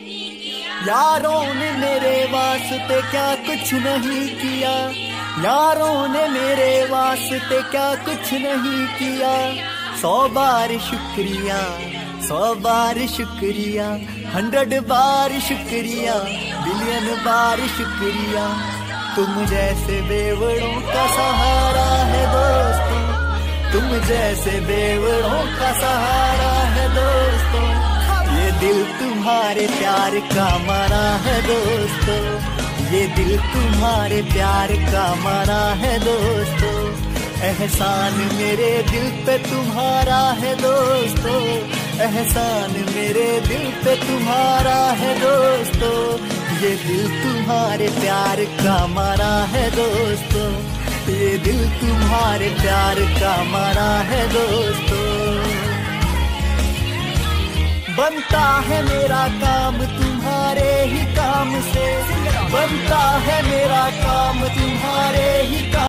यारों ने मेरे वास्ते क्या कुछ नहीं किया, यारों ने मेरे वास्ते क्या कुछ नहीं किया। 100 बार शुक्रिया, 100 बार शुक्रिया, 100 बार शुक्रिया, बिलियन बार शुक्रिया। तुम जैसे बेवड़ों का सहारा है दोस्तों, तुम जैसे बेवड़ों का सहारा है दोस्तों। ये दिल तुम्हारे प्यार का मरा है दोस्तों, ये दिल तुम्हारे प्यार का मरा है दोस्तों। एहसान मेरे दिल पे तुम्हारा है दोस्तों, एहसान मेरे दिल पे तुम्हारा है दोस्तों। ये दिल तुम्हारे प्यार का मरा है दोस्तों, ये दिल तुम्हारे प्यार का मरा है दोस्तों। बनता है मेरा काम तुम्हारे ही काम से, बनता है मेरा काम तुम्हारे ही काम